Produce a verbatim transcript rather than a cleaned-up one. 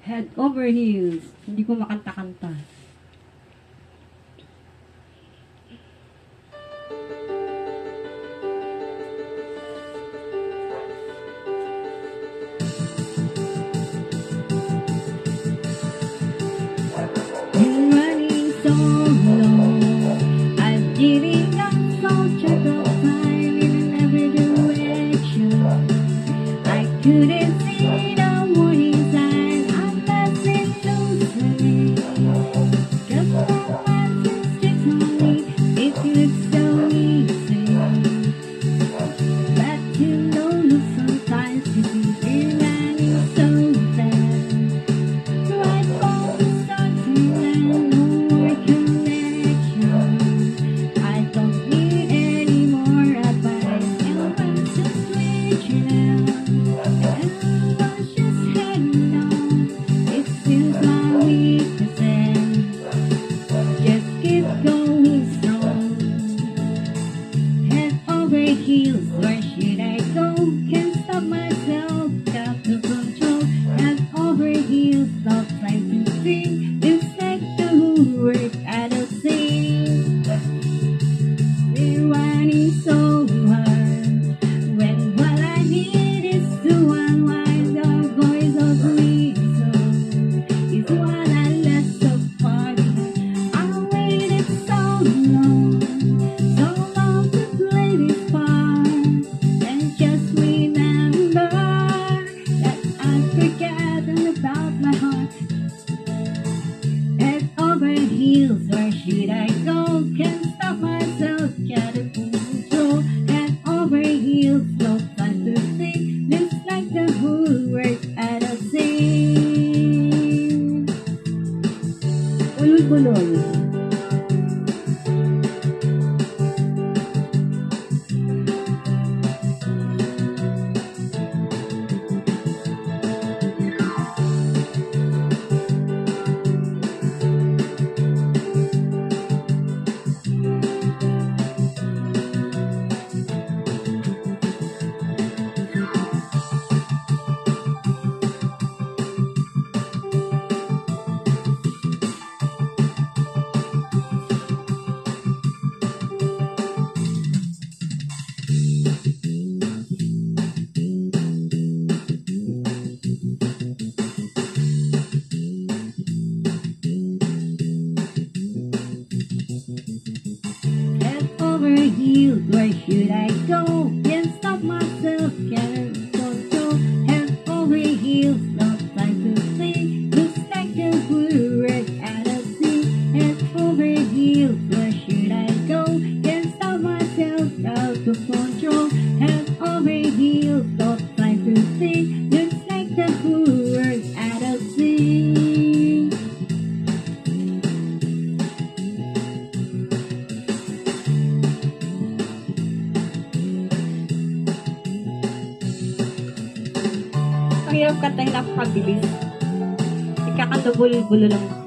Head over heels. Hindi ko makanta-kanta. Been running so long, I've given up such a good time in every direction. I couldn't see the warning sign, I'm passing losing. Just for once it's just on me, it looks so easy. But you know sometimes you can be running so fast. Right from the start to end, no more connection. I don't need any more advice, and I'm just reaching out, and I'm just heading on. It feels my weakness, just keep going strong. Head over heels, where should I go? Can't stop myself, got to control. Head over heels, no time to think. Looks like the whole work at the same. We're running so hard, when what I need is to unwind. The voice of reason is what I let so far behind. I waited so long, so long to play this part, and just remember that I've forgotten about my heart. Head over heels, where should I go? Can't stop myself, gotta control. Head over heels, no time to think. Looks like the whole work at the same. Ulul-bulol. Head over heels, where should I go? Can't stop myself, can't control. Head over heels, no time to think. Looks like the blue red at the sea. Head over heels, where should I go? Can't stop myself, out of control. Head over heels, no time to think. Looks like the blue red at the sea. Ang hirap kanta yung napakabilis. Ikakandubol-bulo lang.